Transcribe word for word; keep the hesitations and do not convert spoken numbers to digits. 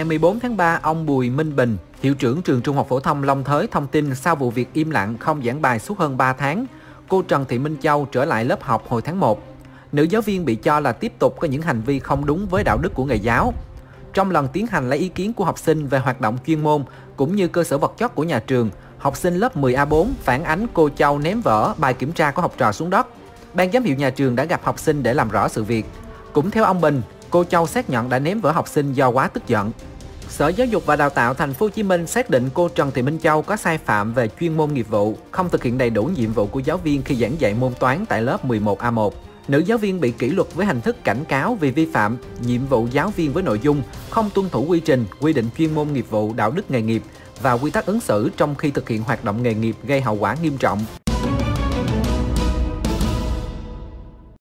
Ngày mười bốn tháng ba, ông Bùi Minh Bình, hiệu trưởng trường Trung học phổ thông Long Thới thông tin sau vụ việc im lặng không giảng bài suốt hơn ba tháng, cô Trần Thị Minh Châu trở lại lớp học hồi tháng một. Nữ giáo viên bị cho là tiếp tục có những hành vi không đúng với đạo đức của nghề giáo. Trong lần tiến hành lấy ý kiến của học sinh về hoạt động chuyên môn cũng như cơ sở vật chất của nhà trường, học sinh lớp mười A bốn phản ánh cô Châu ném vở bài kiểm tra của học trò xuống đất. Ban giám hiệu nhà trường đã gặp học sinh để làm rõ sự việc. Cũng theo ông Bình, cô Châu xác nhận đã ném vở học sinh do quá tức giận. Sở Giáo dục và Đào tạo Thành phố Hồ Chí Minh xác định cô Trần Thị Minh Châu có sai phạm về chuyên môn nghiệp vụ, không thực hiện đầy đủ nhiệm vụ của giáo viên khi giảng dạy môn toán tại lớp mười một A một. Nữ giáo viên bị kỷ luật với hình thức cảnh cáo vì vi phạm nhiệm vụ giáo viên với nội dung không tuân thủ quy trình, quy định chuyên môn nghiệp vụ, đạo đức nghề nghiệp và quy tắc ứng xử trong khi thực hiện hoạt động nghề nghiệp gây hậu quả nghiêm trọng.